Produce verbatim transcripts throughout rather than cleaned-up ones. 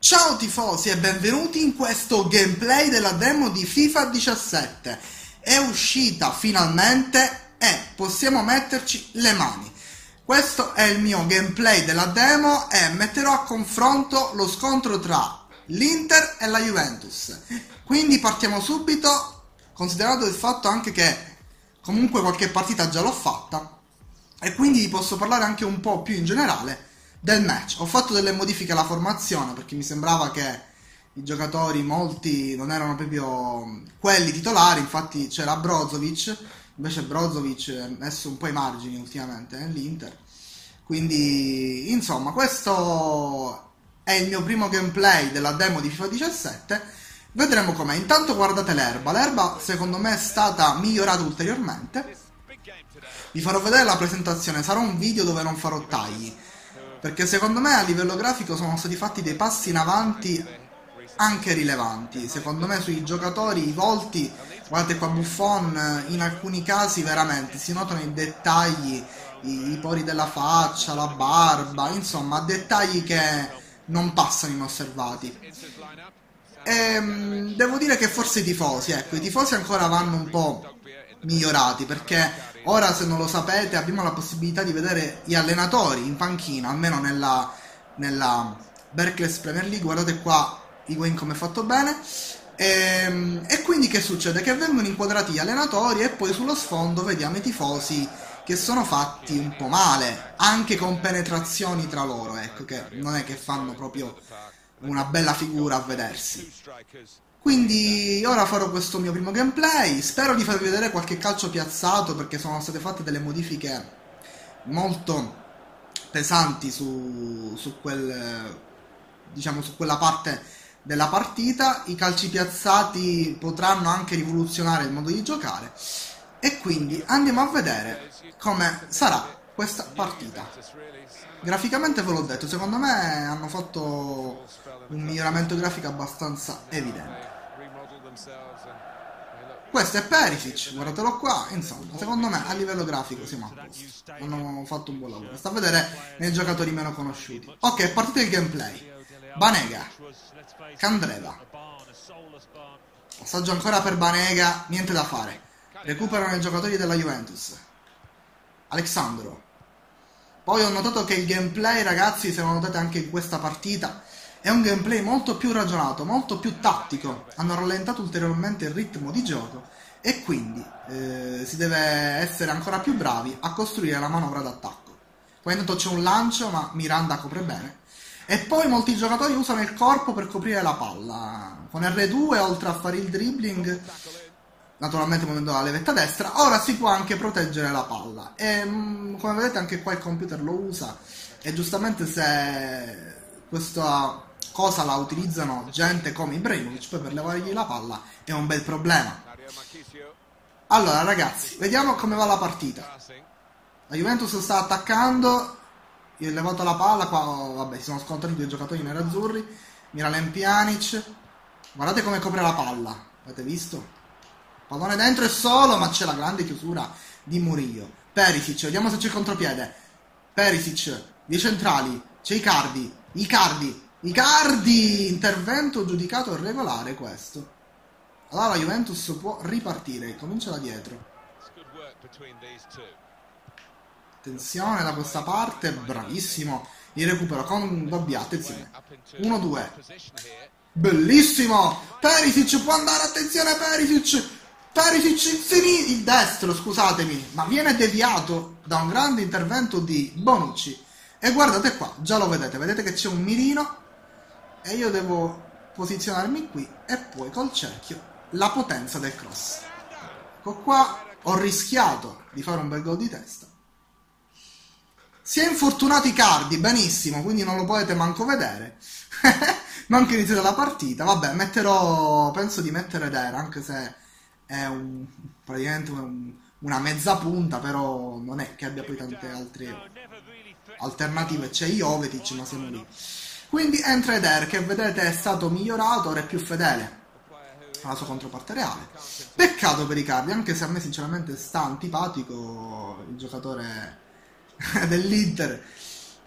Ciao tifosi e benvenuti in questo gameplay della demo di FIFA diciassette. È uscita finalmente e possiamo metterci le mani. Questo è il mio gameplay della demo e metterò a confronto lo scontro tra l'Inter e la Juventus. Quindi partiamo subito, considerato il fatto anche che comunque qualche partita già l'ho fatta e quindi vi posso parlare anche un po' più in generale del match. Ho fatto delle modifiche alla formazione perché mi sembrava che i giocatori, molti, non erano proprio quelli titolari. Infatti c'era Brozovic, invece Brozovic è messo un po' ai margini ultimamente nell'Inter. Quindi insomma questo è il mio primo gameplay della demo di FIFA diciassette. Vedremo com'è. Intanto guardate l'erba. L'erba secondo me è stata migliorata ulteriormente. Vi farò vedere la presentazione. Sarà un video dove non farò tagli, perché secondo me a livello grafico sono stati fatti dei passi in avanti anche rilevanti. Secondo me sui giocatori, i volti, guardate qua Buffon, in alcuni casi veramente si notano i dettagli, i, i pori della faccia, la barba, insomma dettagli che non passano inosservati. E, devo dire che forse i tifosi, ecco, i tifosi ancora vanno un po' migliorati, perché ora, se non lo sapete, abbiamo la possibilità di vedere gli allenatori in panchina, almeno nella, nella Barclays Premier League. Guardate qua Higuain come è fatto bene. E, e quindi che succede? Che vengono inquadrati gli allenatori e poi sullo sfondo vediamo i tifosi che sono fatti un po' male, anche con penetrazioni tra loro, ecco, che non è che fanno proprio una bella figura a vedersi. Quindi ora farò questo mio primo gameplay, spero di farvi vedere qualche calcio piazzato, perché sono state fatte delle modifiche molto pesanti su, su, quel, diciamo, su quella parte della partita. I calci piazzati potranno anche rivoluzionare il modo di giocare e quindi andiamo a vedere come sarà questa partita. Graficamente ve l'ho detto, secondo me hanno fatto un miglioramento grafico abbastanza evidente. Questo è Perisic, guardatelo qua. Insomma, secondo me a livello grafico siamo a posto, hanno fatto un buon lavoro. Sta a vedere nei giocatori meno conosciuti. Ok, partita il gameplay. Banega, Candreva, passaggio ancora per Banega, niente da fare. Recuperano i giocatori della Juventus. Alexandro. Poi ho notato che il gameplay, ragazzi, se lo notate anche in questa partita, è un gameplay molto più ragionato, molto più tattico. Hanno rallentato ulteriormente il ritmo di gioco e quindi eh, si deve essere ancora più bravi a costruire la manovra d'attacco. Poi intanto c'è un lancio, ma Miranda copre bene. E poi molti giocatori usano il corpo per coprire la palla. Con erre due, oltre a fare il dribbling, naturalmente muovendo la levetta destra, ora si può anche proteggere la palla. E come vedete anche qua il computer lo usa. E giustamente se questa cosa la utilizzano gente come Ibrahimovic, poi per levargli la palla è un bel problema. Allora ragazzi, vediamo come va la partita. La Juventus sta attaccando, io ho levato la palla qua, oh, vabbè, si sono scontrati due giocatori nerazzurri. Miralem Pjanic, guardate come copre la palla, avete visto? Pallone dentro e solo, ma c'è la grande chiusura di Murillo. Perisic, vediamo se c'è il contropiede. Perisic, dei centrali, c'è Icardi, Icardi, Icardi, intervento giudicato regolare questo. Allora la Juventus può ripartire, comincia da dietro. Attenzione da questa parte, bravissimo il recupero con Dobbia, attenzione. uno due. Bellissimo! Perisic può andare, attenzione Perisic! Perisic in sinistra, il destro, scusatemi, ma viene deviato da un grande intervento di Bonucci. E guardate qua, già lo vedete, vedete che c'è un mirino e io devo posizionarmi qui e poi col cerchio la potenza del cross. Ecco qua, ho rischiato di fare un bel gol di testa. Si è infortunato Icardi, benissimo, quindi non lo potete manco vedere. Manco iniziata la partita, vabbè, metterò, penso di mettere Der, anche se è un, praticamente un, una mezza punta, però non è che abbia poi tante altre alternative. C'è Jovetic, ma siamo lì. Quindi entra Eder, che vedete è stato migliorato, ora è più fedele alla sua controparte reale. Peccato per Icardi, anche se a me sinceramente sta antipatico il giocatore dell'Inter.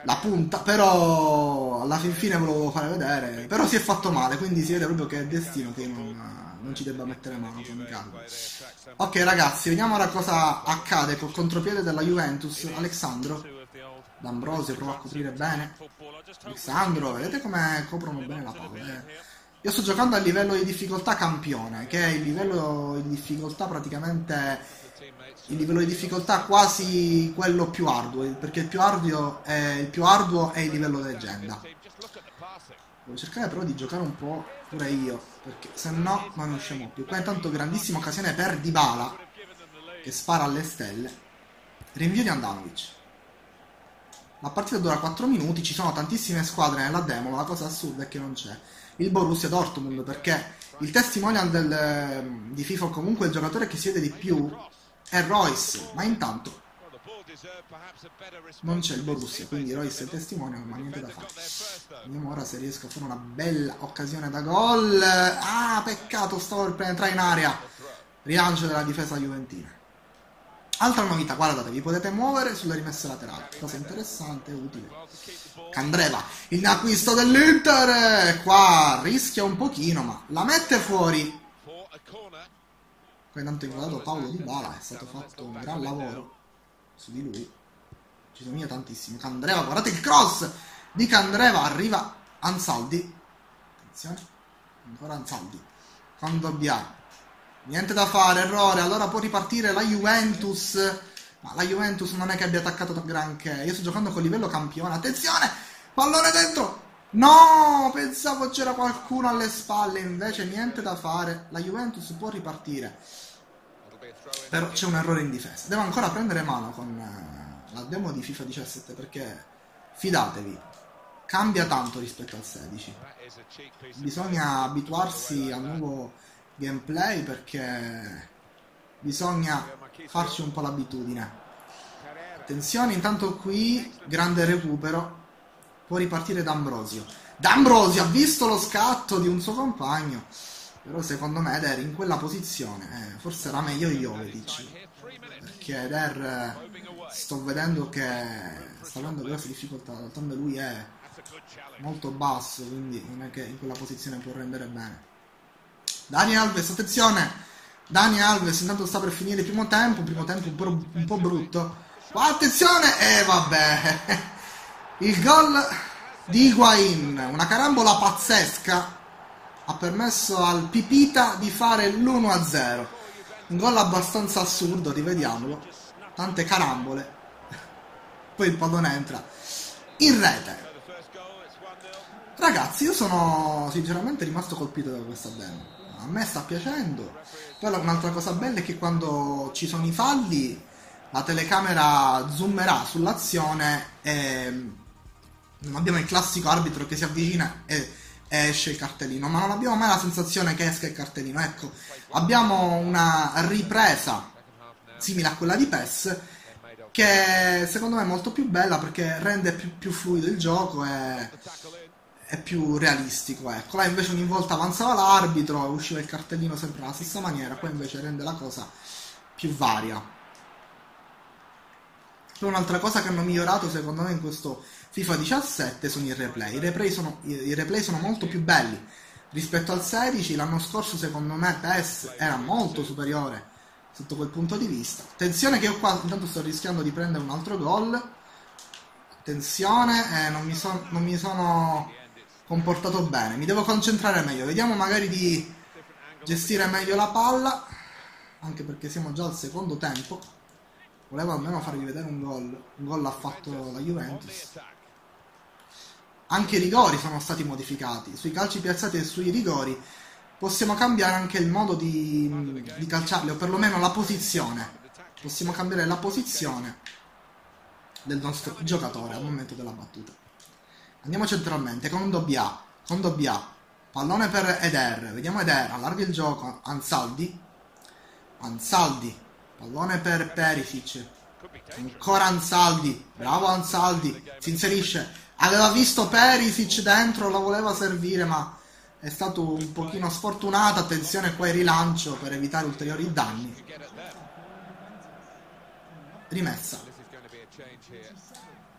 la punta, però alla fin fine ve lo volevo fare vedere, però si è fatto male, quindi si vede proprio che è destino che non, non ci debba mettere mano con calma. Ok ragazzi, vediamo ora cosa accade col contropiede della Juventus. Alexandro D'Ambrosio prova a coprire bene. Alexandro, vedete come coprono bene la palla, eh? Io sto giocando a livello di difficoltà campione, che è il livello di difficoltà praticamente il livello di difficoltà quasi quello più arduo, perché il più arduo è il, più arduo è il livello leggenda. Devo cercare però di giocare un po' pure io, perché se no non ne usciamo più. Qua intanto grandissima occasione per Dybala, che spara alle stelle. Rinvio di Handanovic. La partita dura quattro minuti, ci sono tantissime squadre nella demo, ma la cosa assurda è che non c'è il Borussia Dortmund, perché il testimonial del, di FIFA, comunque il giocatore che si vede di più è Royce, ma intanto non c'è il Borussia, quindi Royce è testimonial, ma niente da fare. Vediamo ora se riesco a fare una bella occasione da gol. Ah, peccato, stavo per penetrare in area. Rilancio della difesa juventina. Altra novità, guardate, vi potete muovere sulle rimesse laterali, cosa interessante e utile. Candreva, il acquisto dell'Inter, qua rischia un pochino, ma la mette fuori. Qua intanto inquadrato Paulo Dybala, è stato fatto un gran lavoro su di lui, ci somiglia tantissimo. Candreva, guardate il cross di Candreva, arriva Ansaldi, attenzione, ancora Ansaldi, con Dobbia. Niente da fare, errore, allora può ripartire la Juventus, ma la Juventus non è che abbia attaccato granché. Io sto giocando con livello campione, attenzione, pallone dentro, no, pensavo c'era qualcuno alle spalle, invece niente da fare, la Juventus può ripartire, però c'è un errore in difesa. Devo ancora prendere mano con la demo di FIFA diciassette, perché fidatevi, cambia tanto rispetto al sedici, bisogna abituarsi al nuovo gameplay, perché bisogna farci un po' l'abitudine. Attenzione, intanto qui grande recupero, può ripartire D'Ambrosio. D'Ambrosio ha visto lo scatto di un suo compagno, però secondo me Eder in quella posizione eh, forse era meglio Jovetic, perché Eder eh, sto vedendo che sta avendo grosse difficoltà, d'altronde lui è molto basso, quindi non è che in quella posizione può rendere bene. Dani Alves, attenzione, Dani Alves intanto sta per finire il primo tempo, un primo tempo un po', un po' brutto. Qua attenzione, e eh, vabbè, il gol di Higuain, una carambola pazzesca, ha permesso al Pipita di fare l'uno a zero, un gol abbastanza assurdo, rivediamolo, tante carambole, poi il pallone entra in rete. Ragazzi, io sono sinceramente rimasto colpito da questa demo, a me sta piacendo. Poi un'altra cosa bella è che quando ci sono i falli la telecamera zoomerà sull'azione e non abbiamo il classico arbitro che si avvicina e, e esce il cartellino, ma non abbiamo mai la sensazione che esca il cartellino. Ecco, abbiamo una ripresa simile a quella di P E S, che secondo me è molto più bella perché rende più, più fluido il gioco e è più realistico, ecco. Là invece ogni volta avanzava l'arbitro e usciva il cartellino sempre alla stessa maniera, qua invece rende la cosa più varia. Poi un'altra cosa che hanno migliorato secondo me in questo FIFA diciassette sono i replay. I replay sono, i replay sono molto più belli rispetto al sedici, l'anno scorso secondo me P E S era molto superiore sotto quel punto di vista. Attenzione che io qua intanto sto rischiando di prendere un altro gol, attenzione, eh, non, mi son, non mi sono comportato bene, mi devo concentrare meglio, vediamo magari di gestire meglio la palla, anche perché siamo già al secondo tempo, volevo almeno farvi vedere un gol, un gol l'ha fatto la Juventus. Anche i rigori sono stati modificati, sui calci piazzati e sui rigori possiamo cambiare anche il modo di, di calciarli, o perlomeno la posizione, possiamo cambiare la posizione del nostro giocatore al momento della battuta. Andiamo centralmente con Dobbia, con Dobbia, pallone per Eder, vediamo Eder, allarga il gioco, Ansaldi, Ansaldi, pallone per Perisic, ancora Ansaldi, bravo Ansaldi, si inserisce, aveva visto Perisic dentro, la voleva servire ma è stato un pochino sfortunato, attenzione qua il rilancio per evitare ulteriori danni. Rimessa.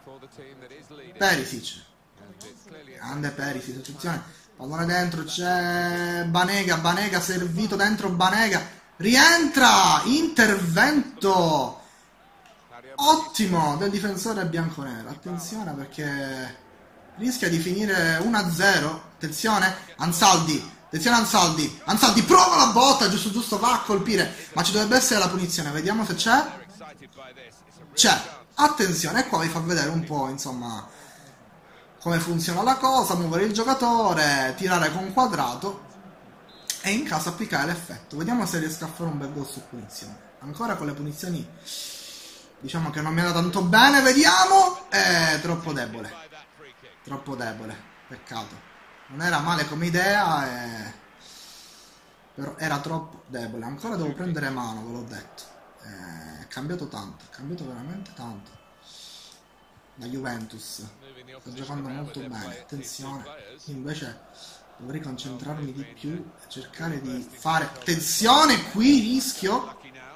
Perisic, grande Perisic, attenzione, pallone dentro, c'è Banega, Banega servito dentro, Banega rientra, intervento ottimo del difensore bianconero. Attenzione perché rischia di finire uno a zero. Attenzione, Ansaldi, attenzione Ansaldi, Ansaldi prova la botta, giusto giusto, va a colpire, ma ci dovrebbe essere la punizione, vediamo se c'è. C'è, attenzione, e qua vi fa vedere un po', insomma, come funziona la cosa, muovere il giocatore, tirare con quadrato e in caso applicare l'effetto. Vediamo se riesco a fare un bel gol su punizione. Ancora con le punizioni diciamo che non mi è andato tanto bene, vediamo. È troppo debole, troppo debole, peccato. Non era male come idea, e... però era troppo debole. Ancora devo prendere mano, ve l'ho detto. È cambiato tanto, è cambiato veramente tanto. La Juventus sta giocando molto bene, attenzione. Invece dovrei concentrarmi di più e cercare di fare... Attenzione, qui rischio.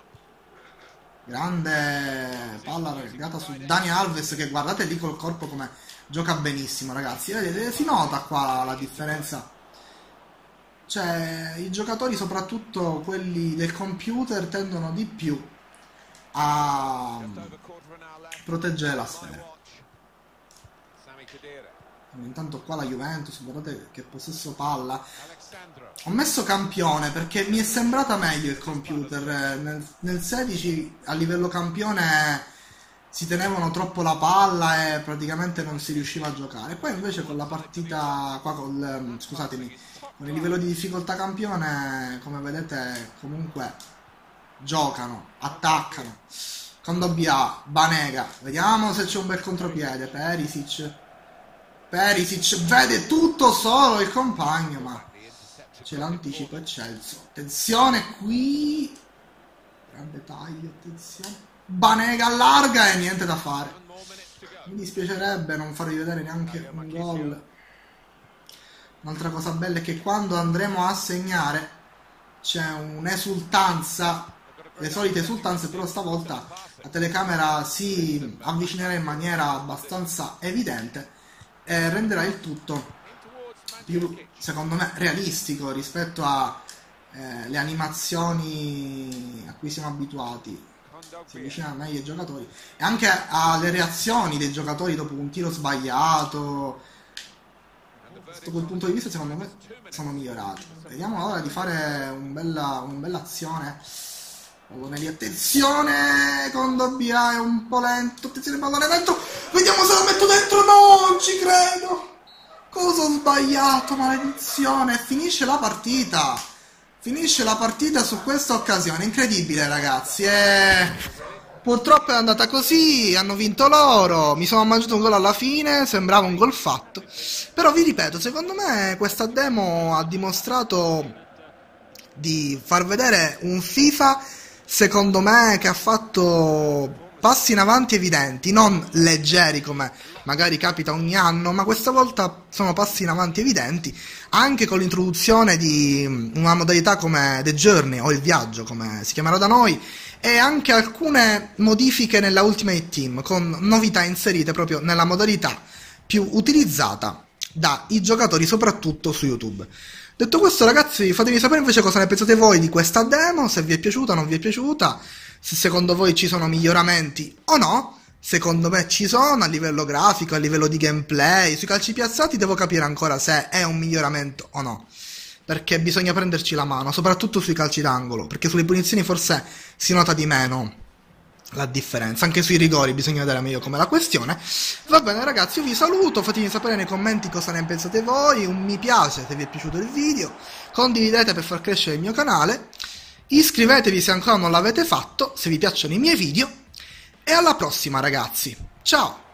Grande palla regata su Dani Alves, che guardate lì col corpo come gioca benissimo, ragazzi. Vedete, si nota qua la differenza. Cioè, i giocatori, soprattutto quelli del computer, tendono di più a proteggere la sfera. Intanto qua la Juventus, guardate che possesso palla. Ho messo campione perché mi è sembrata meglio il computer. Nel, nel sedici a livello campione si tenevano troppo la palla e praticamente non si riusciva a giocare. Poi invece con la partita qua col, scusatemi, con il livello di difficoltà campione, come vedete, comunque giocano, attaccano. Kondogbia, Banega, vediamo se c'è un bel contropiede. Perisic, Perisic vede tutto solo il compagno, ma c'è l'anticipo eccelso. Attenzione qui, grande taglio, attenzione. Banega allarga e niente da fare. Mi dispiacerebbe non farvi vedere neanche un gol. Un'altra cosa bella è che quando andremo a segnare c'è un'esultanza, le solite esultanze, però stavolta la telecamera si avvicinerà in maniera abbastanza evidente e renderà il tutto più, secondo me, realistico rispetto a eh, le animazioni a cui siamo abituati. Si avvicina meglio ai giocatori e anche alle reazioni dei giocatori dopo un tiro sbagliato. Sotto quel punto di vista, secondo me, sono migliorati. Vediamo ora di fare un bella, un bella azione. Pallone lì, attenzione, Kondogbia è un po' lento, attenzione, pallone dentro, vediamo se lo metto dentro, no, non ci credo, cosa ho sbagliato, maledizione, finisce la partita, finisce la partita su questa occasione, incredibile ragazzi, e purtroppo è andata così, hanno vinto loro, mi sono mangiato un gol alla fine, sembrava un gol fatto, però vi ripeto, secondo me questa demo ha dimostrato di far vedere un FIFA, secondo me, che ha fatto passi in avanti evidenti, non leggeri come magari capita ogni anno, ma questa volta sono passi in avanti evidenti, anche con l'introduzione di una modalità come The Journey, o il viaggio come si chiamerà da noi, e anche alcune modifiche nella Ultimate Team, con novità inserite proprio nella modalità più utilizzata dai giocatori, soprattutto su YouTube. Detto questo, ragazzi, fatemi sapere invece cosa ne pensate voi di questa demo, se vi è piaciuta o non vi è piaciuta, se secondo voi ci sono miglioramenti o no. Secondo me ci sono, a livello grafico, a livello di gameplay. Sui calci piazzati devo capire ancora se è un miglioramento o no, perché bisogna prenderci la mano, soprattutto sui calci d'angolo, perché sulle punizioni forse si nota di meno la differenza, anche sui rigori bisogna vedere meglio com'è la questione. Va bene ragazzi, io vi saluto, fatemi sapere nei commenti cosa ne pensate voi, un mi piace se vi è piaciuto il video, condividete per far crescere il mio canale, iscrivetevi se ancora non l'avete fatto, se vi piacciono i miei video, e alla prossima ragazzi, ciao!